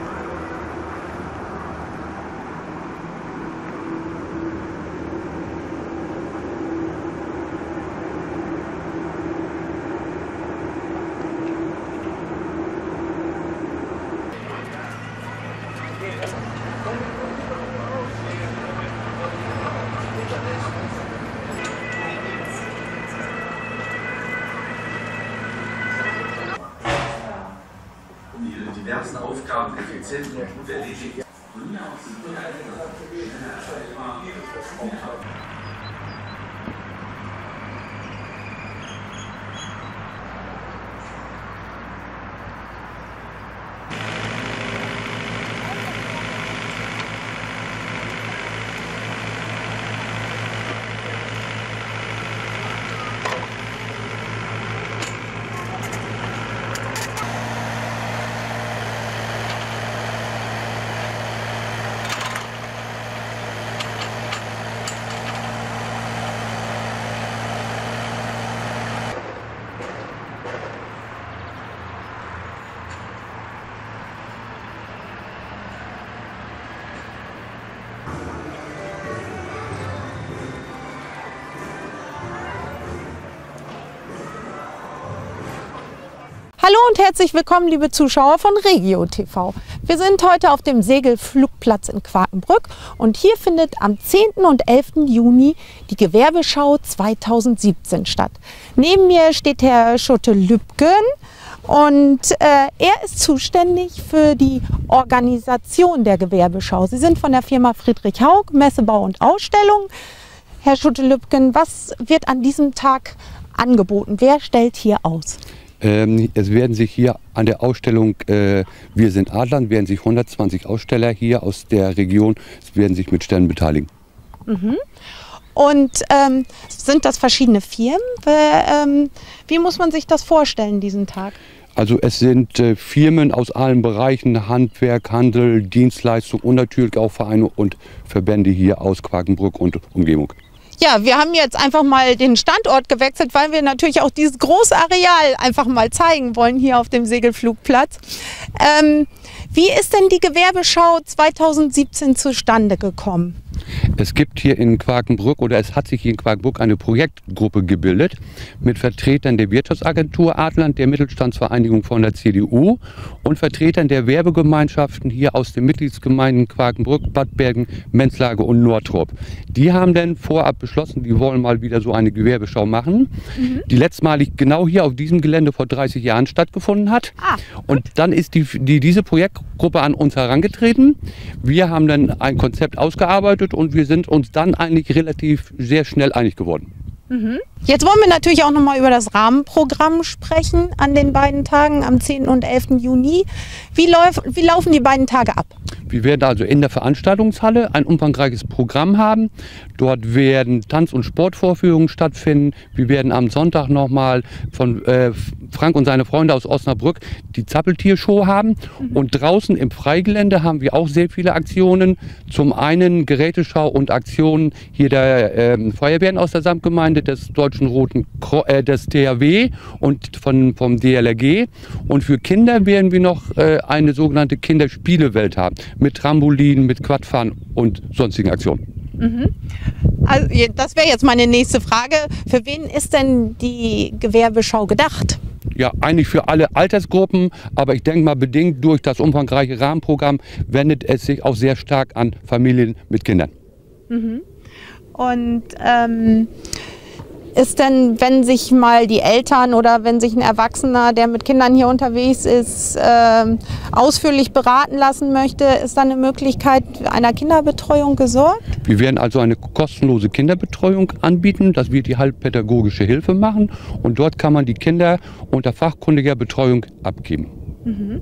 Die diversen Aufgaben effizient und gut erledigt. Hallo und herzlich willkommen, liebe Zuschauer von Regio T V. Wir sind heute auf dem Segelflugplatz in Quakenbrück und hier findet am zehnten und elften Juni die Gewerbeschau zweitausendsiebzehn statt. Neben mir steht Herr Schutte-Lübken und äh, er ist zuständig für die Organisation der Gewerbeschau. Sie sind von der Firma Friedrich Haug, Messebau und Ausstellung. Herr Schutte-Lübken, was wird an diesem Tag angeboten? Wer stellt hier aus? Ähm, es werden sich hier an der Ausstellung äh, Wir sind Adlern, werden sich hundertzwanzig Aussteller hier aus der Region werden sich mit Ständen beteiligen. Mhm. Und ähm, sind das verschiedene Firmen? Ähm, wie muss man sich das vorstellen, diesen Tag? Also es sind äh, Firmen aus allen Bereichen, Handwerk, Handel, Dienstleistung und natürlich auch Vereine und Verbände hier aus Quakenbrück und Umgebung. Ja, wir haben jetzt einfach mal den Standort gewechselt, weil wir natürlich auch dieses große Areal einfach mal zeigen wollen hier auf dem Segelflugplatz. Ähm, wie ist denn die Gewerbeschau zweitausendsiebzehn zustande gekommen? Es gibt hier in Quakenbrück oder es hat sich hier in Quakenbrück eine Projektgruppe gebildet mit Vertretern der Wirtschaftsagentur Adlern, der Mittelstandsvereinigung von der C D U und Vertretern der Werbegemeinschaften hier aus den Mitgliedsgemeinden Quakenbrück, Bad Bergen, Menzlage und Nordtrop. Die haben dann vorab beschlossen, die wollen mal wieder so eine Gewerbeschau machen, mhm. die letztmalig genau hier auf diesem Gelände vor dreißig Jahren stattgefunden hat. Ah, und dann ist die, die, diese Projektgruppe an uns herangetreten. Wir haben dann ein Konzept ausgearbeitet und wir sind uns dann eigentlich relativ sehr schnell einig geworden. Mhm. Jetzt wollen wir natürlich auch noch mal über das Rahmenprogramm sprechen an den beiden Tagen, am zehnten und elften Juni. Wie, läuft, wie laufen die beiden Tage ab? Wir werden also in der Veranstaltungshalle ein umfangreiches Programm haben. Dort werden Tanz- und Sportvorführungen stattfinden. Wir werden am Sonntag nochmal von äh, Frank und seine Freunde aus Osnabrück die Zappeltiershow haben. Mhm. Und draußen im Freigelände haben wir auch sehr viele Aktionen. Zum einen Geräteschau und Aktionen hier der äh, Feuerwehren aus der Samtgemeinde, des Deutschen Roten Kro äh, des T H W und von, vom D L R G. Und für Kinder werden wir noch äh, eine sogenannte Kinderspielewelt haben. Mit Trampolin, mit Quadfahren und sonstigen Aktionen. Mhm. Also, das wäre jetzt meine nächste Frage. Für wen ist denn die Gewerbeschau gedacht? Ja, eigentlich für alle Altersgruppen, aber ich denke mal, bedingt durch das umfangreiche Rahmenprogramm wendet es sich auch sehr stark an Familien mit Kindern. Mhm. Und ähm, ist denn, wenn sich mal die Eltern oder wenn sich ein Erwachsener, der mit Kindern hier unterwegs ist, äh, ausführlich beraten lassen möchte, ist da eine Möglichkeit einer Kinderbetreuung gesorgt? Wir werden also eine kostenlose Kinderbetreuung anbieten, dass wir die halbpädagogische Hilfe machen und dort kann man die Kinder unter fachkundiger Betreuung abgeben. Mhm.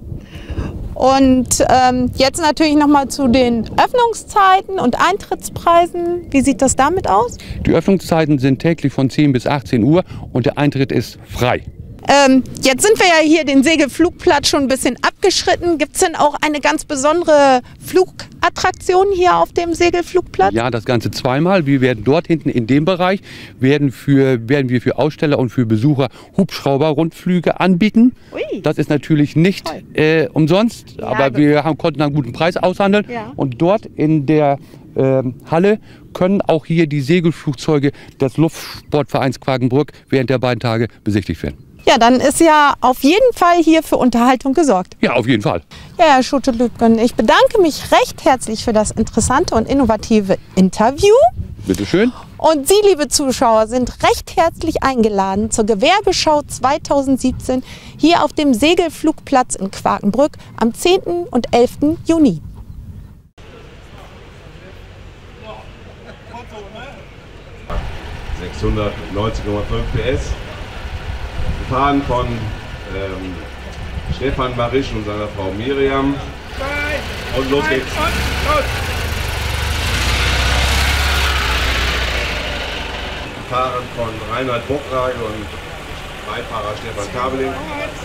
Und ähm, jetzt natürlich noch mal zu den Öffnungszeiten und Eintrittspreisen. Wie sieht das damit aus? Die Öffnungszeiten sind täglich von zehn bis achtzehn Uhr und der Eintritt ist frei. Ähm, jetzt sind wir ja hier den Segelflugplatz schon ein bisschen abgeschritten. Gibt es denn auch eine ganz besondere Flugattraktion hier auf dem Segelflugplatz? Ja, das Ganze zweimal. Wir werden dort hinten in dem Bereich, werden, für, werden wir für Aussteller und für Besucher Hubschrauber-Rundflüge anbieten. Ui. Das ist natürlich nicht äh, umsonst, ja, aber gut. wir haben, konnten einen guten Preis aushandeln. Ja. Und dort in der äh, Halle können auch hier die Segelflugzeuge des Luftsportvereins Quakenbrück während der beiden Tage besichtigt werden. Ja, dann ist ja auf jeden Fall hier für Unterhaltung gesorgt. Ja, auf jeden Fall. Ja, Herr Schulte-Lübken, ich bedanke mich recht herzlich für das interessante und innovative Interview. Bitte schön. Und Sie, liebe Zuschauer, sind recht herzlich eingeladen zur Gewerbeschau zweitausendsiebzehn hier auf dem Segelflugplatz in Quakenbrück am zehnten und elften Juni. sechshundertneunzig Komma fünf P S. Gefahren von ähm, Stefan Barisch und seiner Frau Miriam. Und los geht's. Gefahren von Reinhard Bockrage und Beifahrer Stefan Kabeling.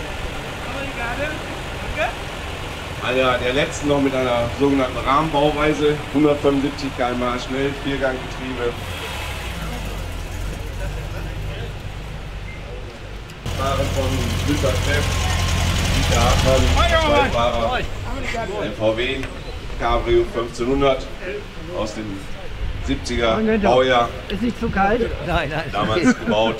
Einer der letzten noch mit einer sogenannten Rahmenbauweise. hundertfünfundsiebzig Kilometer pro Stunde schnell, Vierganggetriebe. Fahren von Günter Steff, Dieter Hartmann, zwei Fahrer, ein V W Cabrio fünfzehnhundert aus dem siebziger Baujahr. Ist nicht zu kalt? Nein, nein. Damals gebaut.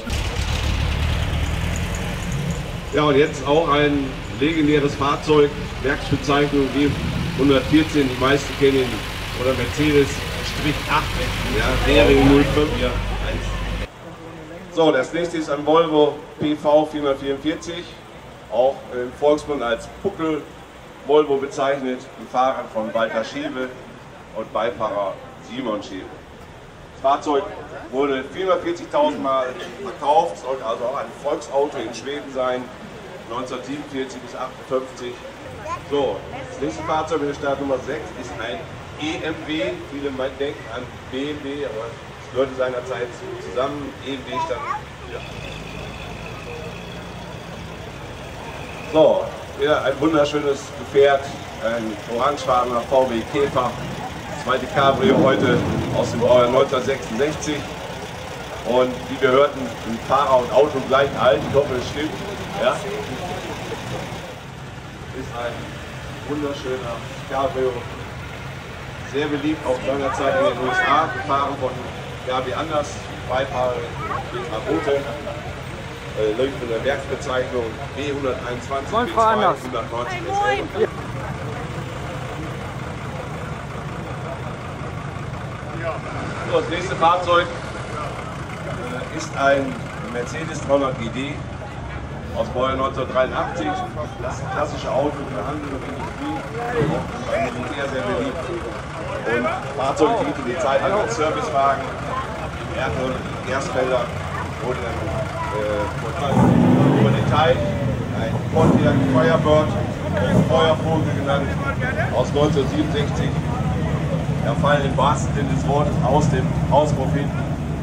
Ja, und jetzt auch ein legendäres Fahrzeug, Werksbezeichnung G hundertvierzehn, die meisten kennen ihn, oder Mercedes acht, ja, Serie null fünf. Ja. So, das nächste ist ein Volvo P V vierhundertvierundvierzig, auch im Volksmund als Puckel Volvo bezeichnet, gefahren von Walter Schewe und Beifahrer Simon Schewe. Das Fahrzeug wurde vierhundertvierzigtausend Mal verkauft, sollte also auch ein Volksauto in Schweden sein, neunzehnhundertsiebenundvierzig bis achtundfünfzig. So, das nächste Fahrzeug mit der Startnummer sechs ist ein E M W, viele denken an B M W, aber gehörte seinerzeit zusammen, E M W stand. Ja. So, hier ein wunderschönes Gefährt, ein orangefarbener V W Käfer, zweite Cabrio heute aus dem Baujahr neunzehnhundertsechsundsechzig. Und wie wir hörten, sind Fahrer und Auto gleich alt, ich hoffe es stimmt. Ja. Ist ein wunderschöner Cabrio, sehr beliebt auch seinerzeit in den U S A, gefahren von Gabi Anders, Beifahrerin Petra Bote, äh, läuft mit der Werksbezeichnung B hunderteinundzwanzig, B zweihundertneunzig S L. So, das nächste Fahrzeug äh, ist ein Mercedes dreihundert G D aus Baujahr neunzehnhundertdreiundachtzig. Das klassische Auto für der Handel und Industrie, beim Militär sehr beliebt. Und Fahrzeuge diente die Zeit als Servicewagen im Erdöl, Gerstfelder wurde dann äh, über den Teich ein Pontiac Firebird, Feuervogel genannt, aus neunzehnhundertsiebenundsechzig. Er fallen im wahrsten Sinne des Wortes aus dem Auspuff hinten.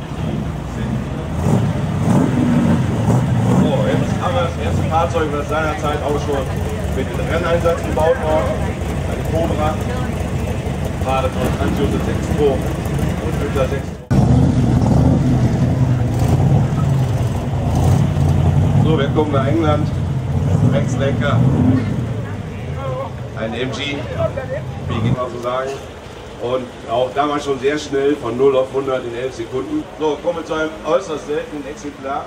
So, jetzt haben wir das erste Fahrzeug, das seinerzeit auch schon für den Renneinsatz gebaut worden. Eine Cobra, gerade von Hans-Josef Sextro und Günter Sextro. So, wir kommen nach England. Rechtslenker. Ein M G, wie geht man so sagen. Und auch damals schon sehr schnell von null auf hundert in elf Sekunden. So, kommen wir zu einem äußerst seltenen Exemplar.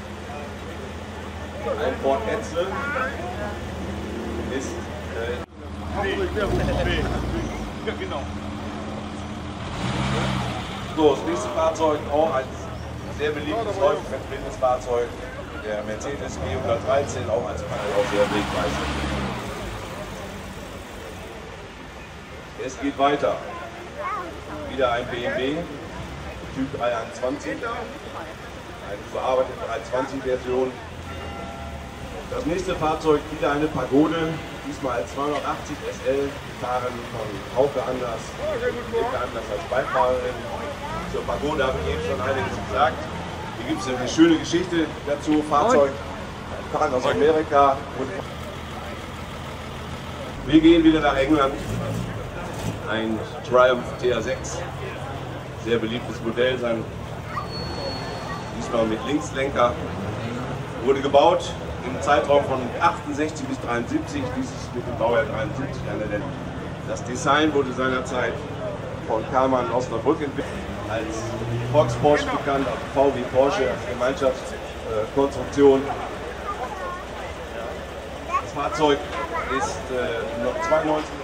Ein Ford Edsel ist äh, so, das nächste Fahrzeug auch ein sehr beliebtes, häufig vertretenes Fahrzeug, der Mercedes G hundertdreizehn, auch als Panel auch sehr wegweisend. Es geht weiter. Wieder ein B M W, Typ dreihunderteinundzwanzig, eine überarbeitete dreihundertzwanzig Version. Das nächste Fahrzeug, wieder eine Pagode, diesmal als zweihundertachtzig S L, gefahren von Hauke Anders, Hauke Anders als Beifahrerin. Zur Pagode habe ich eben schon einiges gesagt. Hier gibt es eine schöne Geschichte dazu, Fahrzeug, fahren aus Amerika. Wir gehen wieder nach England. Ein Triumph T R sechs, sehr beliebtes Modell sein, diesmal mit Linkslenker, wurde gebaut im Zeitraum von achtundsechzig bis dreiundsiebzig, dieses mit dem Baujahr dreiundsiebzig einer. Das Design wurde seinerzeit von Karmann Osnabrück entwickelt, als Fox Porsche bekannt, also V W Porsche als Gemeinschaftskonstruktion. Das Fahrzeug ist äh, noch zweiundneunzig.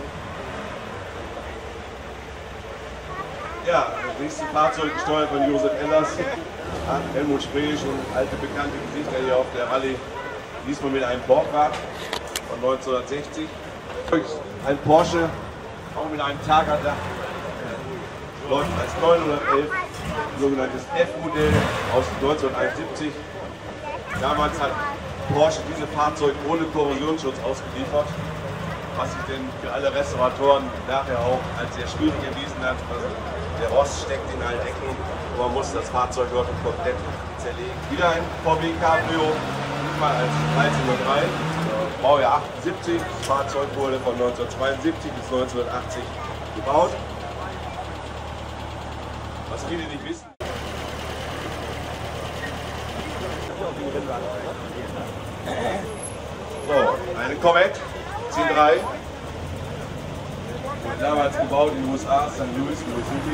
Ja, das nächste Fahrzeug gesteuert von Josef Ellers, Helmut Spree, schon alte bekannte Gesichter hier auf der Rallye, diesmal mit einem Borgrad von neunzehnhundertsechzig. Ein Porsche, auch mit einem Tagerdach, läuft als neunhundertelf, sogenanntes F-Modell aus neunzehnhunderteinundsiebzig. Damals hat Porsche diese Fahrzeuge ohne Korrosionsschutz ausgeliefert, was sich denn für alle Restauratoren nachher auch als sehr schwierig erwiesen hat. Also der Rost steckt in allen Ecken und man muss das Fahrzeug dort komplett zerlegen. Wieder ein V W Cabrio, diesmal als dreizehn null drei, Baujahr achtundsiebzig. Das Fahrzeug wurde von neunzehnhundertzweiundsiebzig bis neunzehnhundertachtzig gebaut. Was viele nicht wissen. So, eine Corvette C drei. Damals gebaut in den U S A, Sankt Louis, Missouri.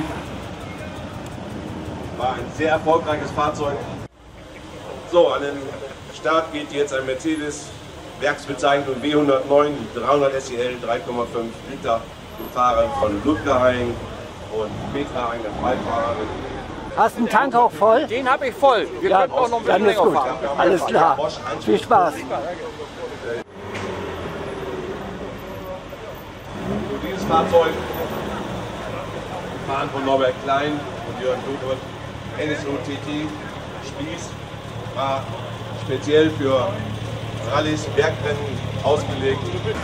War ein sehr erfolgreiches Fahrzeug. So, an den Start geht jetzt ein Mercedes, Werksbezeichnung W hundertneun, dreihundert S E L, drei Komma fünf Liter, gefahren von Ludger Haing und Petra Haing, der Beifahrerin. Hast du den Tank auch voll? Den habe ich voll. Wir ja, können auch noch ein dann bisschen ist gut. länger fahren. Alles klar. Viel Spaß. So, dieses Fahrzeug, gefahren von Norbert Klein und Jörn Ludwig, N S O T T, Spieß, war speziell für Rallyes, Bergrennen ausgelegt.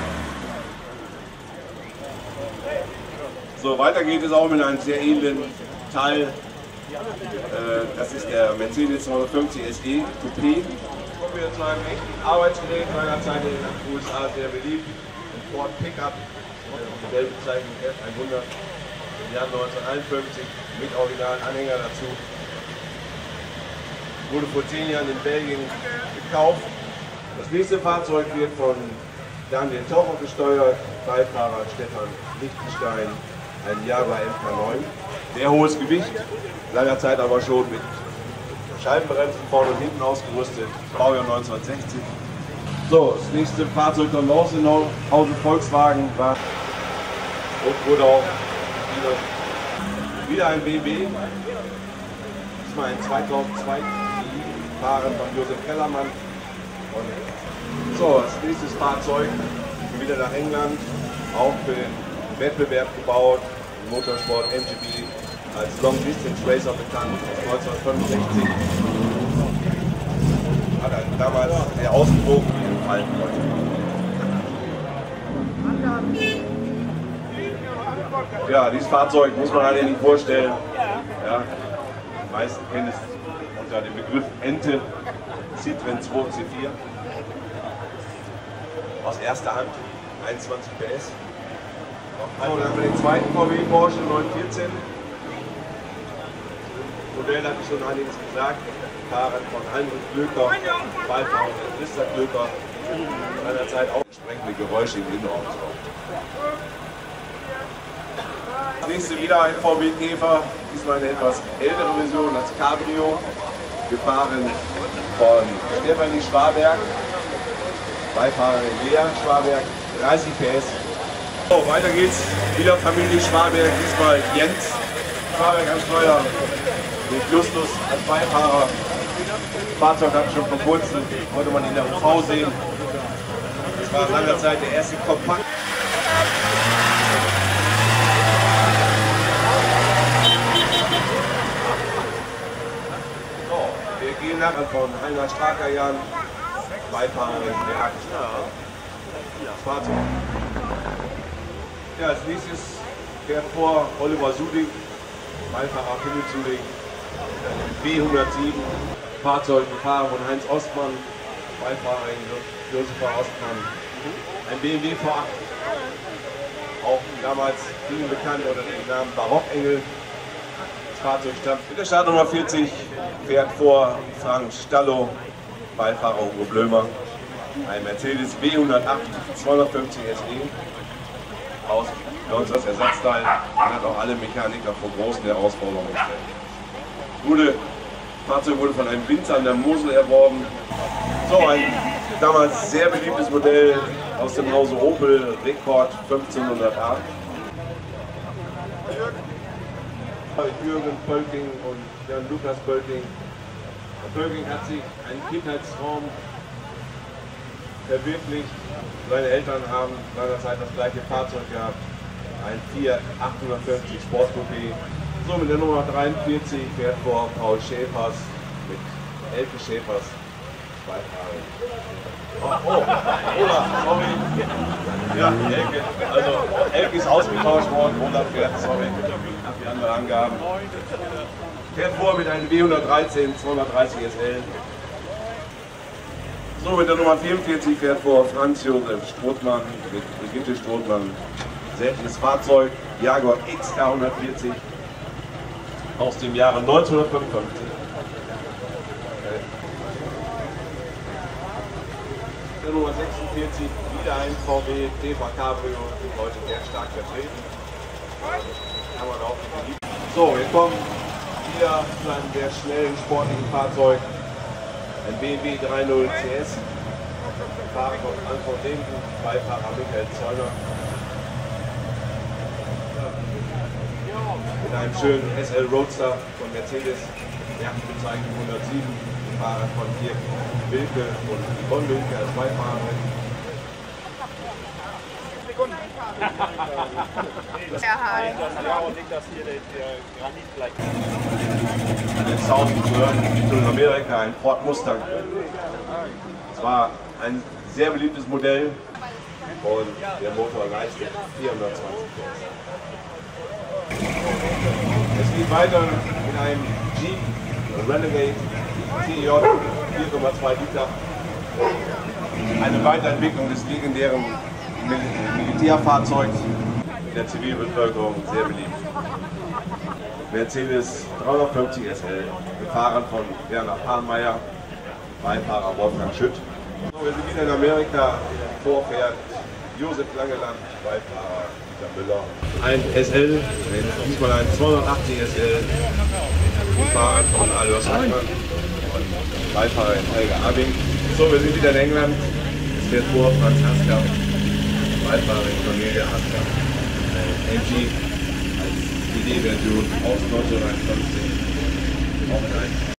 So, weiter geht es auch mit einem sehr edlen Teil. Äh, das ist der Mercedes zweihundertfünfzig S E Coupé. Kommen wir zu einem echten Arbeitsgerät, seinerzeit in den U S A sehr beliebt. Ein Ford Pickup, Modellbezeichnung F hundert, im Jahr neunzehnhunderteinundfünfzig mit originalen Anhänger dazu. Wurde vor zehn Jahren in Belgien gekauft. Das nächste Fahrzeug wird von Daniel Taucher gesteuert, Beifahrer Stefan Lichtenstein, ein Jaguar M K neun. Sehr hohes Gewicht, seinerzeit aber schon mit Scheibenbremsen vorne und hinten ausgerüstet, Baujahr neunzehnhundertsechzig. So, das nächste Fahrzeug kommt aus in Hause Volkswagen, war und wurde auch wieder, wieder ein B M W, diesmal ein zweitausendzwei, gefahren von Josef Kellermann. Und so, das nächste Fahrzeug wieder nach England, auch für den Wettbewerb gebaut, Motorsport M G B, als Long Distance Racer bekannt, aus neunzehnhundertfünfundsechzig. hat er damals sehr ausgewogen entfalten wollte. Ja, dieses Fahrzeug muss man eigentlich nicht vorstellen. Ja, die meisten kennen es unter dem Begriff Ente, Citroën zwei C vier. Aus erster Hand, einundzwanzig P S. Also, dann haben wir den zweiten V W Porsche neun vierzehn. Modell hatte ich schon einiges gesagt. Fahrrad von Heinrich Glöcker, Beifahrer von Christa Glöcker. Seinerzeit auch entsprechende Geräusche im Innenraum. Das nächste wieder ein V W Käfer, diesmal eine etwas ältere Version als Cabrio, gefahren von Stefanie Schwaberg, Beifahrerin Lea Schwaberg, dreißig P S. So, weiter geht's, wieder Familie Schwaberg, diesmal Jens Schwaberg am Steuer, mit Justus als Beifahrer. Das Fahrzeug hat schon vor kurzem, konnte man in der U V sehen. Das war langer Zeit der erste Kompakt. Wir gehen nachher von Heiner Strakerjan, Beifahrerin Berg. Das Fahrzeug. Ja, als nächstes fährt vor Oliver Suding, Beifahrer Philipp Suding, B hundertsieben. Fahrzeug gefahren von Heinz Ostmann, Beifahrerin Josefa Ostmann. Ein B M W V acht, auch damals vielen bekannt unter dem Namen Barockengel. Fahrzeug stammt mit der Startnummer vierzig, fährt vor Frank Stallo, Beifahrer Hugo Blömer, ein Mercedes B hundertacht zweihundertfünfzig S E aus neunzehn Ersatzteil und hat auch alle Mechaniker vor großen Herausforderungen gestellt. Gute Fahrzeug wurde von einem Winzer an der Mosel erworben. So, ein damals sehr beliebtes Modell aus dem Hause Opel, Rekord fünfzehnhundert A. Jürgen Pölking und Jan Lukas Pölking. Pölking hat sich einen Kindheitstraum verwirklicht. Seine Eltern haben seinerzeit das gleiche Fahrzeug gehabt, ein Fiat achthundertfünfzig Sportcoupé. So, mit der Nummer dreiundvierzig fährt vor Paul Schäfers mit Elke Schäfers Beifahrer. Oh, oh, Olaf, sorry. Ja, Elke. Also, Elke ist ausgetauscht worden, Olaf fährt, sorry. Hat die andere Angaben. Fährt vor mit einem B hundertdreizehn zweihundertdreißig S L. So, mit der Nummer vierundvierzig fährt vor Franz Josef Strothmann mit Brigitte Strothmann. Seltenes Fahrzeug, Jaguar X K hundertvierzig aus dem Jahre neunzehnhundertfünfundfünfzig. Der Nummer sechsundvierzig, wieder ein V W Käfer Cabrio, heute sehr stark vertreten. Kann man auch nicht. So, wir kommen wieder zu einem sehr schnellen, sportlichen Fahrzeug. Ein B M W dreißig C S. Fahrer von Anton Lehmken, Beifahrer Michael Zeuner. Mit einem schönen S L Roadster von Mercedes, Werksbezeichnung hundertsieben, Fahrer von Dirk Wilke und Yvonne Wilke als Beifahrerin. Den Sound zu hören, in Amerika ein Ford Mustang. Es war ein sehr beliebtes Modell und der Motor leistet vierhundertzwanzig P S. Es geht weiter mit einem Jeep Renegade T J vier Komma zwei Liter. Eine Weiterentwicklung des legendären Militärfahrzeugs in der Zivilbevölkerung sehr beliebt. Mercedes dreihundertfünfzig S L, gefahren von Werner Pahlmeier, Beifahrer Wolfgang Schütt. So, wir sind wieder in Amerika, vorfährt Josef Langeland, Beifahrer Dieter Müller. Ein S L, diesmal ein zweihundertachtzig S L, gefahren von Alois Hackmann und Beifahrer Helga Abing. So, wir sind wieder in England, es fährt vor Franz Hasker, Beifahrerin Cornelia Hasker, M G als D D-Version aus neunzehnhunderteinundfünfzig. Auch ein